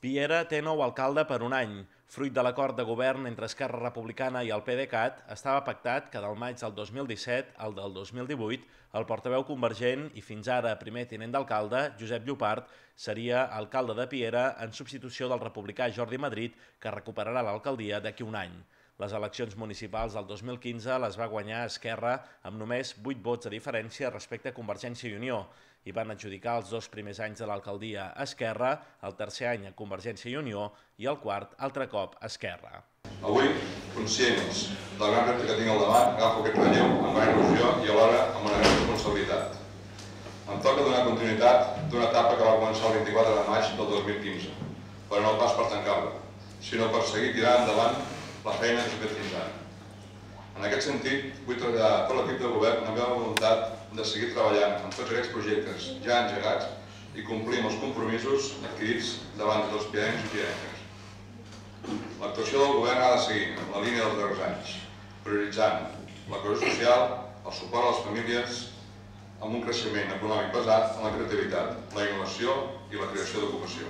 Piera té nou alcalde per un any. Fruit de l'acord de govern entre Esquerra Republicana i el PDeCAT, estava pactat que del maig del 2017 al del 2018 el portaveu convergent i fins ara primer tinent d'alcalde, Josep Llopart, seria alcalde de Piera en substitució del republicà Jordi Madrid, que recuperarà l'alcaldia d'aquí un any. Les eleccions municipals del 2015 les va guanyar Esquerra amb només 8 vots de diferència respecte a Convergència i Unió i van adjudicar els 2 primers anys de l'alcaldia a Esquerra, el tercer any a Convergència i Unió i el quart altre cop a Esquerra. Avui, conscients del gran repte que tinc al davant, agafo aquest relleu amb gran il·lusió i alhora amb una gran responsabilitat. Em toca donar continuïtat d'una etapa que va començar el 24 de maig del 2015, però no pas per tancar-la, sinó per seguir tirant endavant la feina que s'ha fet fins ara. En aquest sentit, vull traslladar a tot l'equip de govern la meva voluntat de seguir treballant en tots aquests projectes ja engegats i complir amb els compromisos adquirits davant dels piarencs i piarenques. L'actuació del govern ha de seguir en la línia dels darrers anys, prioritzant la cohesió social, el suport a les famílies, amb un creixement econòmic basat en la creativitat, la innovació i la creació d'ocupació.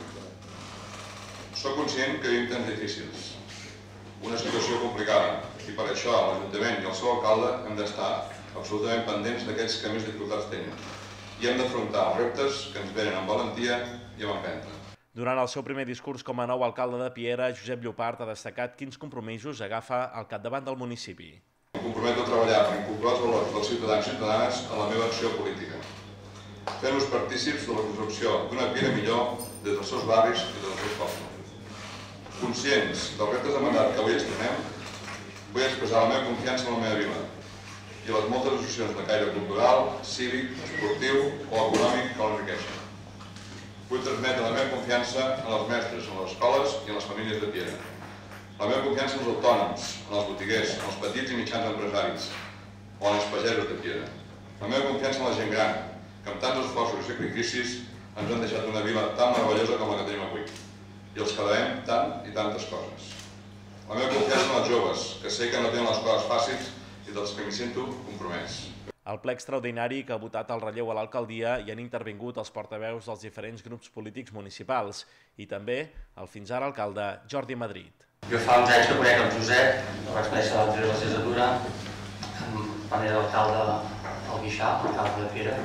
Soc conscient que vivim temps difícils, una situació complicada, i per això l'Ajuntament i el seu alcalde hem d'estar absolutament pendents d'aquells que més dificultats tenen i hem d'afrontar els reptes que ens venen amb valentia i amb empenta. Durant el seu primer discurs com a nou alcalde de Piera, Josep Llopart ha destacat quins compromisos agafa al capdavant del municipi. Em comprometo a treballar per incorporar els valors dels ciutadans i ciutadanes en la meva acció política, fent-los partícips de la construcció d'una Piera millor des dels seus barris i dels seus pobles. Conscients dels reptes de mandat que avui estrenem, vull expressar la meva confiança en la meva vila i les moltes associacions de caire cultural, cívic, esportiu o econòmic que l'enriqueixen. Vull transmetre la meva confiança en els mestres, en les escoles i en les famílies de Piera. La meva confiança en els autònoms, en els botiguers, en els petits i mitjans empresaris o en els pagesos de Piera. La meva confiança en la gent gran, que amb tants esforços i sacrificis ens han deixat una vila tan meravellosa com la que tenim avui. I els que devem tant i tantes coses. La meva confiança en els joves, que sé que no tenen les coses fàcils i dels que m'hi sento compromès. Al ple extraordinari que ha votat el relleu a l'alcaldia hi han intervingut els portaveus dels diferents grups polítics municipals i també el fins ara alcalde Jordi Madrid. Jo fa uns anys que conec el Josep, el vaig conèixer a l'anterior legislatura, quan era alcalde al Guixà, alcalde de Piera.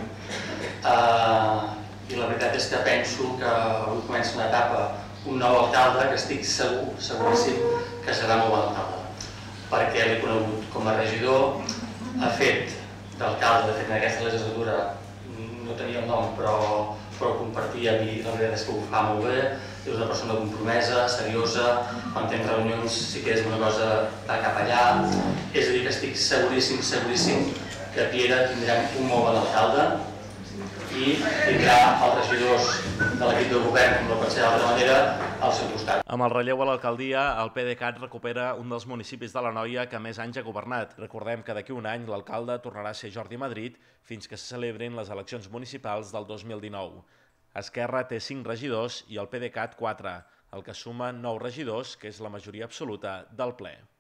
I la veritat és que penso que avui comença una etapa, un nou alcalde que estic segur, seguríssim, que serà molt bon alcalde. Perquè l'he conegut com a regidor, ha fet d'alcalde, de fet en aquesta legislatura no tenia el nom però compartia i la veritat és que ho fa molt bé, és una persona compromesa, seriosa, quan tens reunions si quedes una cosa va cap allà, és a dir que estic seguríssim, seguríssim que Piera tindrà un molt bon alcalde i tindrà els regidors de l'equip de govern, com no pot ser d'altra manera, al seu costat. Amb el relleu a l'alcaldia, el PDeCAT recupera un dels municipis de l'Anoia que més anys ha governat. Recordem que d'aquí un any l'alcalde tornarà a ser Jordi Madrid fins que se celebrin les eleccions municipals del 2019. Esquerra té 5 regidors i el PDeCAT 4, el que suma 9 regidors, que és la majoria absoluta del ple.